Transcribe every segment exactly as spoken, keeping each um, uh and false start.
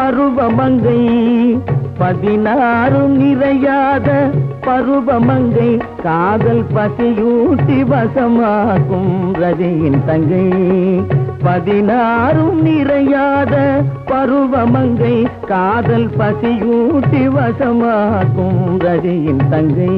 பருவமங்கை பதினாறும் நிறையாத பருவமங்கை காதல் பசியூட்டி வசமாக்கும் ரதியின் தங்கை பதினாறும் நிறையாத பருவமங்கை காதல் பசியூட்டி வசமாக்கும் ரதியின் தங்கை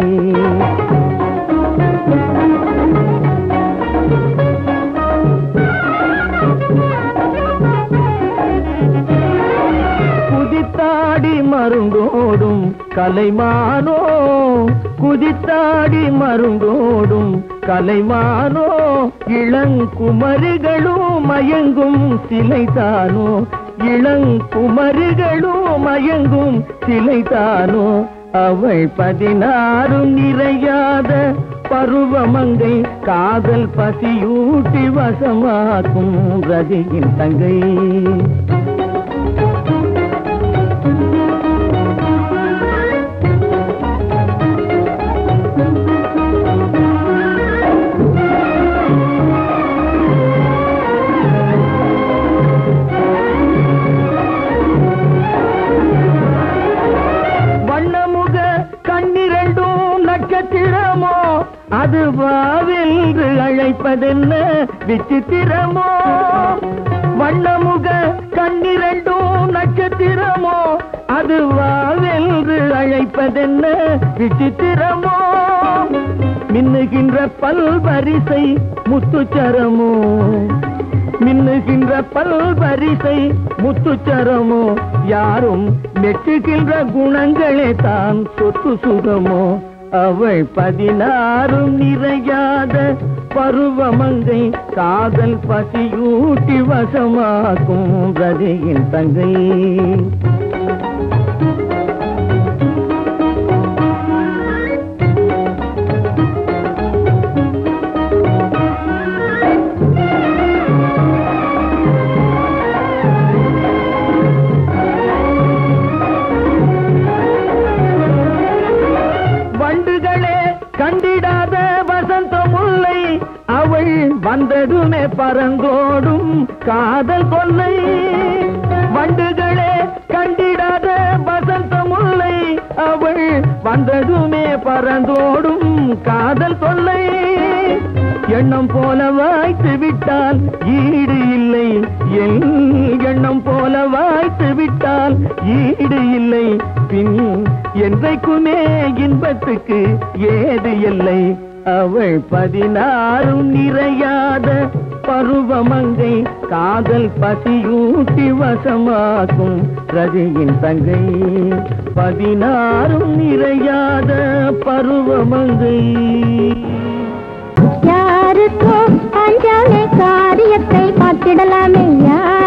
குதித்தாடி மருங்கோடும் கலைமானோ குதித்தாடி மருங்கோடும் கலைமானோ இளங்குமரிகளும் மயங்கும் சிலைதானோ இளங்குமரிகளும் மயங்கும் சிலைதானோ அவள் பதினாறும் நிறையாத பருவமங்கை காதல் பசியூட்டி வசமாக்கும் ரதியின் தங்கை அது வாவென்று அழைப்பதென்ன விசித்திரமோ வண்ணமுக கண்ணிரண்டும் நட்சத்திரமோ அது வாவென்று அழைப்பதென்ன விசித்திரமோ மின்னுகின்ற பல்வரிசை முத்துச்சரமோ மின்னுகின்ற பல்வரிசை முத்துச்சரமோ யாரும் மெச்சுகின்ற குணங்களே தான் சொத்து சுகமோ அவள் பதினாறும் நிறையாத பருவமங்கை காதல் பசியூட்டி வசமாக்கும் ரதியின் தங்கை கண்டிடாத வசந்த முல்லை அவள் வந்ததுமே பறந்தோடும் காதல் கொல்லை வண்டுகளே கண்டிடாத வசந்த முல்லை அவள் வந்ததுமே பறந்தோடும் காதல் கொல்லை எண்ணம் போல வாய்த்து விட்டால் ஈடு இல்லை என் எண்ணம் போல வாய்த்து விட்டால் ஈடு இல்லை பின் என்றைக்குமே இன்பத்துக்கு ஏது இல்லை அவள் பதினாறும் நிறையாத பருவமங்கை காதல் பசியூட்டி வசமாக்கும் ரதியின் தங்கை பதினாறும் நிறையாத பருவமங்கை யாருக்கோ அஞ்சாமே காரியத்தை பார்த்திடலாமே.